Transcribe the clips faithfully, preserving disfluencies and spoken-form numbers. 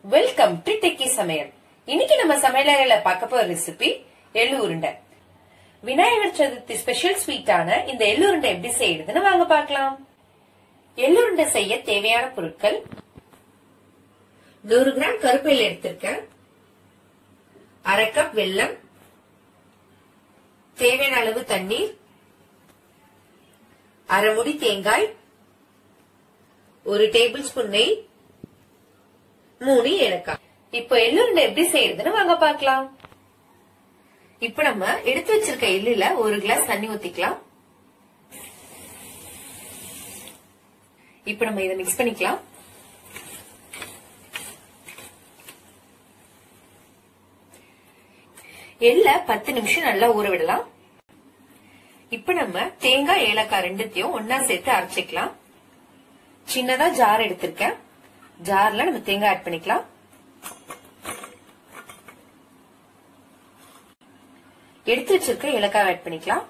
Welcome to techie சமையல். இன்னைக்கு நம்ம சமையலறையில பார்க்க போற ரெசிபி எள்ளு உருண்டை. விநாயகர் சதுர்த்தி ஸ்பெஷல் ஸ்வீட்டான இந்த எள்ளு உருண்டை எப்படி செய்யறதுன்னு வாங்க பார்க்கலாம். எள்ளு உருண்டை செய்ய தேவையான பொருட்கள்: நூறு கிராம் கருப்பு எள்ளு எடுத்திருக்கேன், அரை கப் வெல்லம், தேவையான அளவு தண்ணீர், அரை முடி தேங்காய், ஒரு டேபிள் ஸ்பூன் நெய், மூணு ஏலக்காய். இப்போ எள்ளு உருண்டை எப்படி செய்யறதுன்னு வாங்க பார்க்கலாம். இப்ப நம்ம எடுத்து வச்சிருக்க எள்ளுல ஒரு கிளாஸ் தண்ணி ஊத்திக்கலாம். இப்ப நம்ம இதை மிக்ஸ் பண்ணிக்கலாம். எள்ள பத்து நிமிஷம் நல்லா ஊற விடலாம். இப்ப நம்ம தேங்காய் ஏலக்காய் ரெண்டுத்தையும் ஒன்னா சேர்த்து அரைச்சிக்கலாம். சின்னதா ஜார் எடுத்திருக்கேன். ஜார்ல நம்ம தேங்காய் ஆட் பண்ணிக்கலாம். எடுத்து வச்சிருக்க ஏலக்காய் ஆட் பண்ணிக்கலாம்.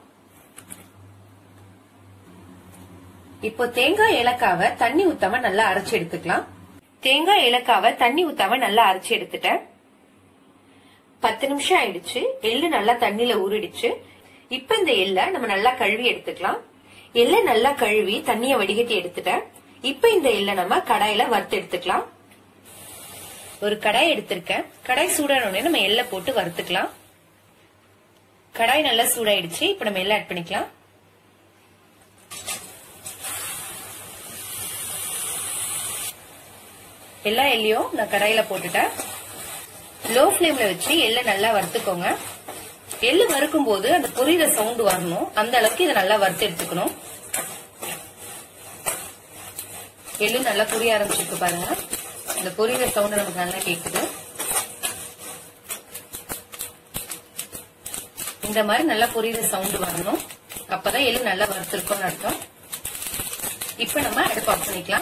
இப்போ தேங்காய் ஏலக்காவை தண்ணி ஊத்தாம நல்லா அரைச்சு எடுத்துக்கலாம். தேங்காய் ஏலக்காவை தண்ணி ஊத்தாம நல்லா அரைச்சு எடுத்துட்டேன். பத்து நிமிஷம் ஆயிடுச்சு. எள்ளு நல்லா தண்ணியில ஊறிடுச்சு. இப்ப இந்த எள்ள நம்ம நல்லா கழுவி எடுத்துக்கலாம். எள்ள நல்லா கழுவி தண்ணிய வடிகட்டி எடுத்துட்டேன். இப்ப இந்த எள்ள நம்ம கடாயில வறுத்து எடுத்துக்கலாம். ஒரு கடாய் எடுத்திருக்கேன். கடாய் சூடானோடனே நம்ம எள்ள போட்டு வறுத்துக்கலாம். கடாய் நல்லா சூடாயிடுச்சு. இப்ப நம்ம எள்ள ஆட் பண்ணிக்கலாம். எல்லா எள்ளையும் நான் கடாயில போட்டுட்டேன். லோ ஃபிளேம்ல வச்சு எள்ள நல்லா வறுத்துக்கோங்க. எள்ளு வறுக்கும் போது அந்த பொரியிற சவுண்ட் வரணும். அந்த அளவுக்கு இதை நல்லா வறுத்து எடுத்துக்கணும். எள்ளு நல்லா பொரிய ஆரம்பிச்சிருக்கு பாருங்க. இந்த பொரியிற சவுண்ட் நமக்கு நல்லா கேக்குது. இந்த மாதிரி நல்லா பொரியிற சவுண்ட் வரணும். அப்பதான் எள்ளு நல்லா வறுத்திருக்கோம்னு அர்த்தம். இப்ப நம்ம அடுப்பு ஆஃப் பண்ணிக்கலாம்.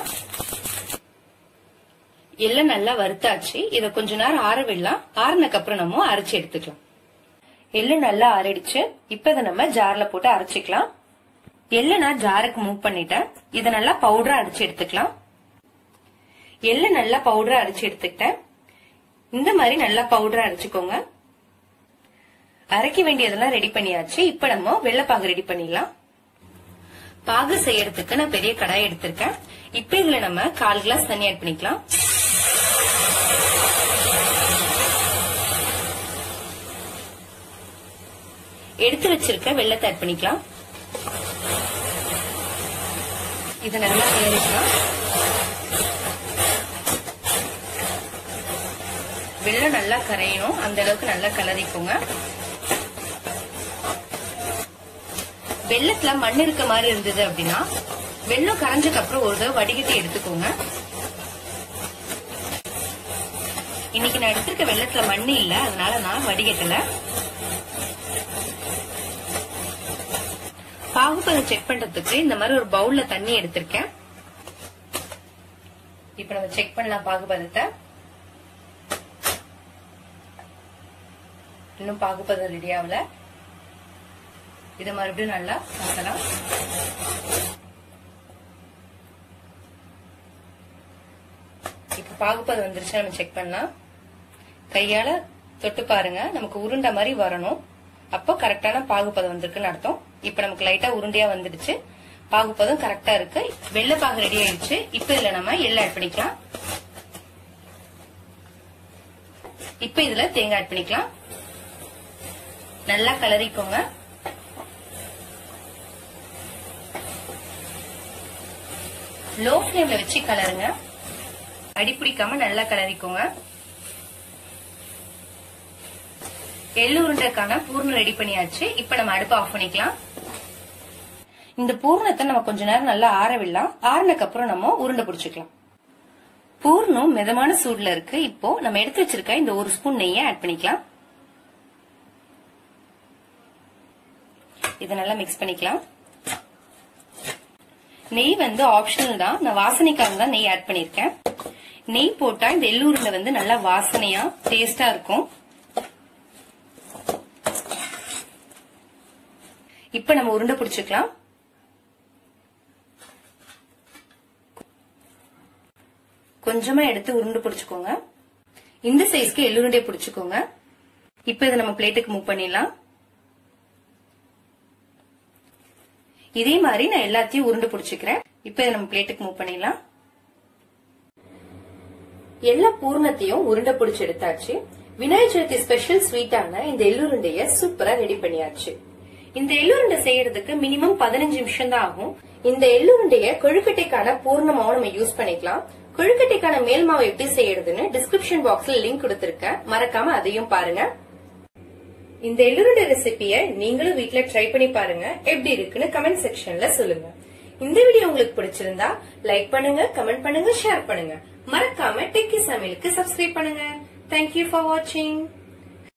எள்ளு நல்லா வறுத்தாச்சு. இதை கொஞ்ச நேரம் ஆற விடலாம். ஆறுனக்கு அப்புறம் நம்ம அரைச்சு எடுத்துக்கலாம். எள்ளு நல்லா ஆறிடுச்சு. இப்ப இதை நம்ம ஜார்ல போட்டு அரைச்சிக்கலாம். எள்ளு நான் ஜாருக்கு மூவ் பண்ணிட்டேன். இதை நல்லா பவுடரா அரைச்சு எடுத்துக்கலாம். எள்ளு நல்லா பவுடரா அரைச்சு எடுத்துக்கிட்டேன். இந்த மாதிரி நல்லா பவுடரா அரைச்சுக்கோங்க. அரைக்க வேண்டியதெல்லாம் ரெடி பண்ணியாச்சு. இப்ப நம்ம வெள்ளைப்பாகு ரெடி பண்ணிடலாம். பாகு செய்யறதுக்கு நான் பெரிய கடாய் எடுத்திருக்கேன். இப்ப இதுல நம்ம கால் கிளாஸ் தண்ணி ஆட் பண்ணிக்கலாம். எடுத்து வச்சிருக்க வெள்ளத்தை ஆட் பண்ணிக்கலாம். இதை நல்லா கிளறிக்கலாம். வெள்ளம் நல்லா கரையணும். அந்த அளவுக்கு நல்லா கிளறிக்கோங்க. வெள்ளத்துல மண் இருக்க மாதிரி இருந்தது அப்படின்னா வெள்ளம் கரைஞ்சதுக்கு அப்புறம் ஒரு தடவை வடிகட்டி எடுத்துக்கோங்க. இன்னைக்கு நான் எடுத்திருக்க வெள்ளத்துல மண் இல்ல, அதனால நான் வடிகட்டல. பாகுபதம் செக் பண்றதுக்கு இந்த மாதிரி ஒரு பவுல்ல தண்ணி எடுத்திருக்கேன். இப்ப நம்ம செக் பண்ணலாம் பாகுபதத்தை. இன்னும் பாகுபதம் ரெடி ஆகல. இதை மறுபடியும் நல்லா பார்க்கலாம். இப்ப பாகுபதம் வந்துருச்சு. நம்ம செக் பண்ணலாம். கையால தொட்டு பாருங்க. நமக்கு உருண்டை மாதிரி வரணும். அப்போ கரெக்டான பாகுபதம் வந்திருக்குன்னு அர்த்தம். இப்ப நமக்கு லைட்டா உருண்டையா வந்துடுச்சு. பாகுபதம் கரெக்டா இருக்கு. வெள்ளை பாகு ரெடி ஆயிடுச்சு. இப்ப இதுல நம்ம எள்ளு ஆட் பண்ணிக்கலாம். இப்ப இதுல தேங்காய் ஆட் பண்ணிக்கலாம். நல்லா கலரிக்கோங்க. லோ ஃபிளேம்ல வச்சு கலருங்க. அடிப்பிடிக்காம நல்லா கலரிக்கோங்க. எள்ளு உருண்டைக்கான பூர்ணம் ரெடி பண்ணியாச்சு. இப்ப நம்ம அடுப்பு ஆஃப் பண்ணிக்கலாம். இந்த பூர்ணத்தை நம்ம கொஞ்ச நேரம் நல்லா ஆற விடலாம். ஆறுனக்கு அப்புறம் நம்ம உருண்டை பிடிச்சிக்கலாம். பூர்ணம் மிதமான சூடுல இருக்கு. இப்போ நம்ம எடுத்து வச்சிருக்க இந்த ஒரு ஸ்பூன் நெய்யை ஆட் பண்ணிக்கலாம். இதை நல்லா மிக்ஸ் பண்ணிக்கலாம். நெய் வந்து ஆப்ஷனல் தான். நான் வாசனைக்காக தான் நெய் ஆட் பண்ணிருக்கேன். நெய் போட்டா இந்த எள்ளு உருண்டை வந்து நல்லா வாசனையா டேஸ்டா இருக்கும். இப்ப நம்ம உருண்டை பிடிச்சுக்கலாம். கொஞ்சமா எடுத்து உருண்டு பிடிச்சுக்கோங்க. இந்த சைஸ்க்கு எள்ளுருண்டையை பிடிச்சுக்கோங்க. இப்ப இதை நம்ம பிளேட்டுக்கு மூவ் பண்ணிடலாம். இதே மாதிரி நான் எல்லாத்தையும் உருண்டை பிடிச்சுக்கிறேன். இப்ப இதை நம்ம பிளேட்டுக்கு மூவ் பண்ணிடலாம். எல்லா பூர்ணத்தையும் உருண்டை பிடிச்சு எடுத்தாச்சு. விநாயகர் சதுர்த்தி ஸ்பெஷல் ஸ்வீட்டான இந்த எள்ளுருண்டைய சூப்பரா ரெடி பண்ணியாச்சு. இந்த எள்ளுருண்டை செய்யறதுக்கு மினிமம் பதினஞ்சு நிமிஷம் தான் ஆகும். இந்த எள்ளுருண்டைய கொழுக்கட்டைக்கான பூர்ணமாவும் நம்ம யூஸ் பண்ணிக்கலாம். கொழுக்கட்டைக்கான மேல் மாவு எப்படி செய்யறதுன்னு டிஸ்கிரிப்ஷன் பாக்ஸ்ல லிங்க் கொடுத்திருக்கேன். மறக்காம அதையும் பாருங்க. இந்த எள்ளுருண்டை ரெசிபிய நீங்களும் வீட்ல ட்ரை பண்ணி பாருங்க. எப்படி இருக்குன்னு கமெண்ட் செக்ஷன்ல சொல்லுங்க. இந்த வீடியோ உங்களுக்கு பிடிச்சிருந்தா லைக் பண்ணுங்க, கமெண்ட் பண்ணுங்க, ஷேர் பண்ணுங்க. மறக்காம டெக்கி சமையலுக்கு சப்ஸ்கிரைப் பண்ணுங்க. Thank you for watching.